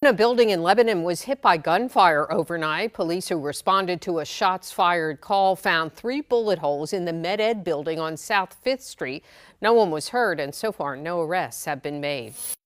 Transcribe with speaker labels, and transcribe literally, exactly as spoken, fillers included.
Speaker 1: A building in Lebanon was hit by gunfire overnight. Police who responded to a shots fired call found three bullet holes in the Med Ed building on South fifth Street. No one was hurt, and so far no arrests have been made.